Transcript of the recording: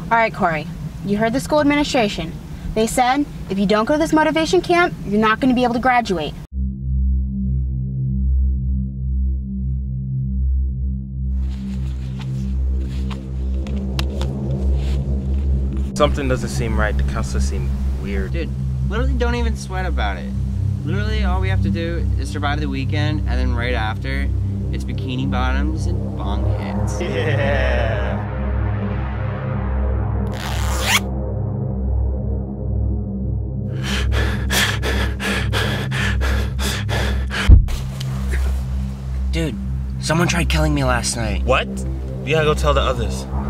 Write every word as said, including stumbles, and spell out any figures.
Alright, Corey. You heard the school administration. They said, if you don't go to this motivation camp, you're not going to be able to graduate. Something doesn't seem right. The counselors seem weird. Dude, literally don't even sweat about it. Literally all we have to do is survive the weekend, and then right after, it's bikini bottoms and bong hits. Yeah. Dude, someone tried killing me last night. What? You gotta go tell the others.